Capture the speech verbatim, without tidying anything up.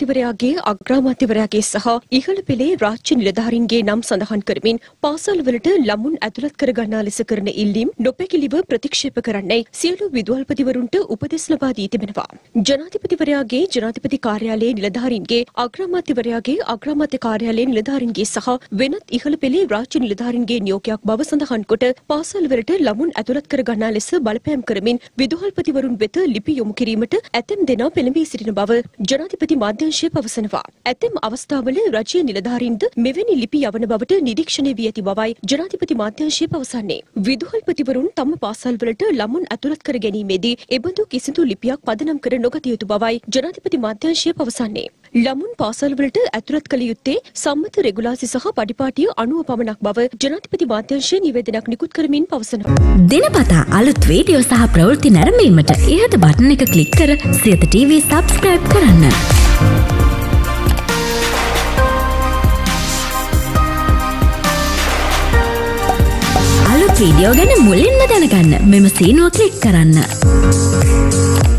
අග්‍රාමාත්‍යවරයාගේ අග්‍රාමාත්‍යවරයාගේ සහ ඉහළ පෙළේ රාජ්‍ය නිලධාරීන්ගේ නම් සඳහන් කරමින් පාසල්වලට ළමුන් ඇතුළත් කර ගන්නා ලෙස කරන ඉල්ලීම් නොපැකිලිව ප්‍රතික්ෂේප කරන්නයි සියලු විදුහල්පතිවරුන්ට උපදෙස් ලබා දී තිබෙනවා. ජනාධිපතිවරයාගේ ජනාධිපති කාර්යාලයේ නිලධාරීන්ගේ අග්‍රාමාත්‍යවරයාගේ අග්‍රාමාත්‍ය කාර්යාලයේ නිලධාරීන්ගේ සහ වෙනත් ඉහළ පෙළේ රාජ්‍ය නිලධාරීන්ගේ නියෝගයක් බව සඳහන් කොට පාසල්වලට ළමුන් ඇතුළත් කර ගන්නා ලෙස බලපෑම් කරමින් විදුහල්පතිවරුන් වෙත ලිපි යොමු කිරීමට ඇතැම් දෙනා පෙළඹී සිටින බව ජනාධිපති මාධ්‍යංශය පවසනවා. ඇතැම් අවස්ථාවල රජයේ නිලධාරීන්ද මෙවැනි ලිපි යවන බවට නිරීක්ෂණය වී ඇති බවයි ජනාධිපති මාධ්‍යංශය පවසන්නේ. විදුහල්පතිවරුන් තම පාසල්වලට ළමුන් ඇතුළත් කර ගැනීමේදී එබඳු කිසිදු ලිපියක් පදනම් කර නොගත යුතු බවයි ජනාධිපති මාධ්‍යංශය පවසන්නේ. ළමුන් පාසල්වලට ඇතුළත් කළ යුත්තේ සම්මත රෙගුලාසි සහ පඩිපාටිය අනුව පමණක් බව ජනාධිපති මාධ්‍යංශය නිවේදනයක් නිකුත් කරමින් පවසනවා. දිනපතා අලුත් වීඩියෝ සහ ප්‍රවෘත්ති නැරඹීමට ඉහත බටන් එක ක්ලික් කර සියත ටීවී සබ්ස්ක්‍රයිබ් කරන්න. අලුත් වීඩියෝ ගැන මුලින්ම දැනගන්න මෙම සීනුව ක්ලික් කරන්න.